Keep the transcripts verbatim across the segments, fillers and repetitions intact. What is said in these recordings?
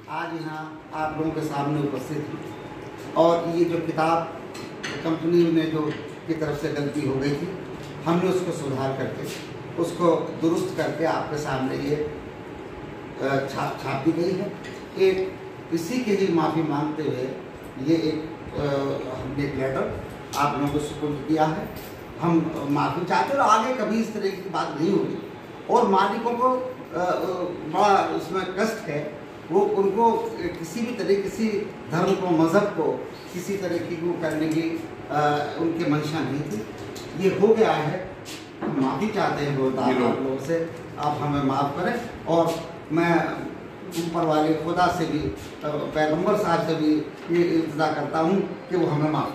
आज यहाँ आप लोगों के सामने उपस्थित हूँ और ये जो किताब कंपनी में जो की तरफ से गलती हो गई थी, हमने उसको सुधार करके उसको दुरुस्त करके आपके सामने ये छाप छाप दी गई है। एक इसी के ही माफ़ी मांगते हुए ये एक हमने एक लेटर आप लोगों को सुपुर्द किया है। हम माफ़ी चाहते हैं और आगे कभी इस तरह की बात नहीं होगी। और मालिकों को बड़ा उसमें कष्ट है, वो उनको किसी भी तरह किसी धर्म को मज़हब को किसी तरह की वो करने की आ, उनकी मंशा नहीं थी। ये हो गया है, हम माफ़ी चाहते हैं बहुत आप लोगों से, आप हमें माफ़ करें। और मैं ऊपर वाले खुदा से भी, पैगंबर साहब से भी ये इंतज़ार करता हूँ कि वो हमें माफ़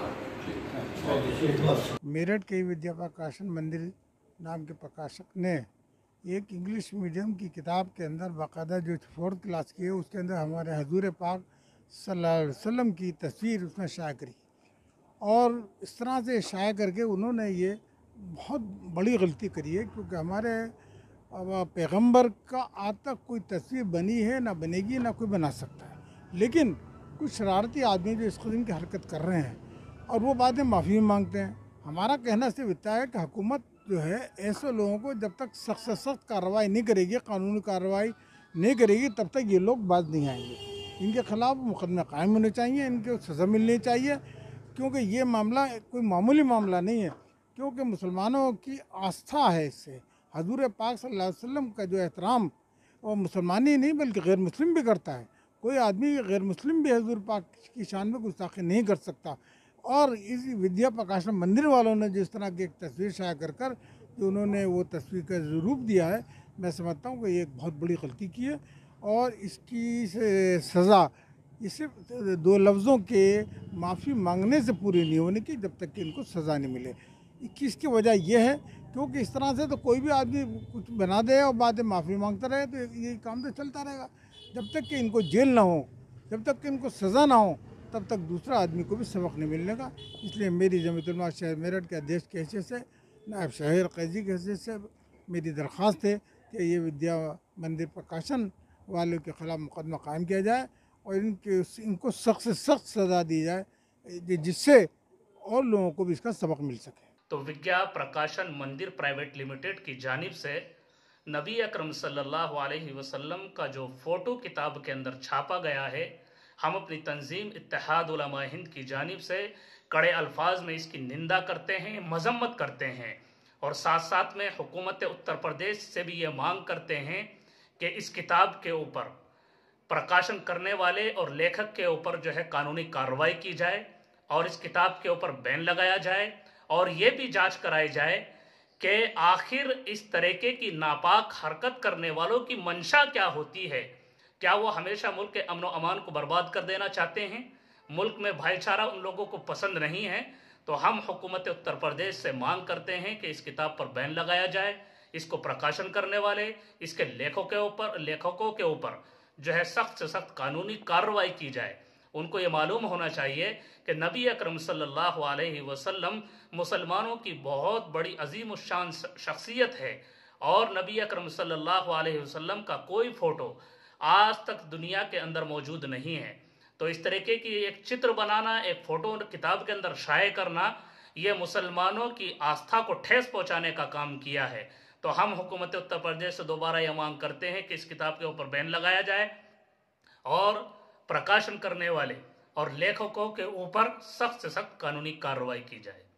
करें। मेरठ के विद्या प्रकाशन मंदिर नाम के प्रकाशक ने एक इंग्लिश मीडियम की किताब के अंदर बाकायदा जो फोर्थ क्लास की है उसके अंदर हमारे हजूर पाक सल्लल्लाहु अलैहि वसल्लम की तस्वीर उसमें शाया करी। और इस तरह से शाया करके उन्होंने ये बहुत बड़ी गलती करी है, क्योंकि हमारे पैगंबर का आज तक कोई तस्वीर बनी है ना बनेगी ना कोई बना सकता है। लेकिन कुछ शरारती आदमी जो इस किस्म की हरकत कर रहे हैं और वो बाद में माफ़ी मांगते हैं। हमारा कहना सिर्फ इतना है कि हुकूमत जो है ऐसे लोगों को जब तक सख्त से सख्त कार्रवाई नहीं करेगी, कानूनी कार्रवाई नहीं करेगी, तब तक ये लोग बाज नहीं आएंगे। इनके खिलाफ मुकदमे कायम होने चाहिए, इनके सज़ा मिलनी चाहिए, क्योंकि ये मामला कोई मामूली मामला नहीं है। क्योंकि मुसलमानों की आस्था है इससे। हजूर पाक सल्लल्लाहु अलैहि वसल्लम का जो एहतराम वो मुसलमान ही नहीं बल्कि गैर मुस्लिम भी करता है। कोई आदमी गैर मुस्लिम भी हजूर पाक की शान में गुस्ताखी नहीं कर सकता। और इस विद्या प्रकाशन मंदिर वालों ने जिस तरह की एक तस्वीर शाया कर कर जो उन्होंने वो तस्वीर का रूप दिया है, मैं समझता हूँ कि ये एक बहुत बड़ी गलती की है। और इसकी सज़ा इसे दो लफ्ज़ों के माफ़ी मांगने से पूरी नहीं होने की, जब तक कि इनको सज़ा नहीं मिले। किसकी वजह यह है क्योंकि इस तरह से तो कोई भी आदमी कुछ बना दे और बाद में माफ़ी मांगता रहे तो ये काम तो चलता रहेगा। जब तक कि इनको जेल ना हो, जब तक कि इनको सज़ा ना हो, तब तक दूसरा आदमी को भी सबक नहीं मिलने का। इसलिए मेरी जमीयत उलमा शहर मेरठ के अध्यक्ष की हैसियत से, नायब शहर कैदी की हैसियत से मेरी दरख्वास्त है कि ये विद्या मंदिर प्रकाशन वालों के ख़िलाफ़ मुकदमा कायम किया जाए और इनके इनको सख्त से सख्त सज़ा दी जाए, जिससे और लोगों को भी इसका सबक मिल सके। तो विद्या प्रकाशन मंदिर प्राइवेट लिमिटेड की जानिब से नबी अकरम सल्लल्लाहु अलैहि वसल्लम का जो फ़ोटो किताब के अंदर छापा गया है, हम अपनी तंजीम इत्तेहाद उलमा हिंद की जानिब से कड़े अल्फाज में इसकी निंदा करते हैं, मजम्मत करते हैं और साथ साथ में हुकूमत उत्तर प्रदेश से भी ये मांग करते हैं कि इस किताब के ऊपर प्रकाशन करने वाले और लेखक के ऊपर जो है कानूनी कार्रवाई की जाए और इस किताब के ऊपर बैन लगाया जाए और ये भी जांच कराई जाए कि आखिर इस तरीके की नापाक हरकत करने वालों की मंशा क्या होती है। क्या वो हमेशा मुल्क के अमन व अमान को बर्बाद कर देना चाहते हैं? मुल्क में भाईचारा उन लोगों को पसंद नहीं है। तो हम हुकूमत उत्तर प्रदेश से मांग करते हैं कि इस किताब पर बैन लगाया जाए, इसको प्रकाशन करने वाले इसके लेखों के ऊपर लेखकों के ऊपर जो है सख्त से सख्त कानूनी कार्रवाई की जाए। उनको ये मालूम होना चाहिए कि नबी अकरम सल्लल्लाहु अलैहि वसल्लम मुसलमानों की बहुत बड़ी अजीम शान शख्सियत है और नबी अकरम सल्लल्लाहु अलैहि वसल्लम का कोई फ़ोटो आज तक दुनिया के अंदर मौजूद नहीं है। तो इस तरीके की एक चित्र बनाना, एक फ़ोटो किताब के अंदर शाये करना, ये मुसलमानों की आस्था को ठेस पहुँचाने का काम किया है। तो हम हुकूमत उत्तर प्रदेश से दोबारा यह मांग करते हैं कि इस किताब के ऊपर बैन लगाया जाए और प्रकाशन करने वाले और लेखकों के ऊपर सख्त से सख्त कानूनी कार्रवाई की जाए।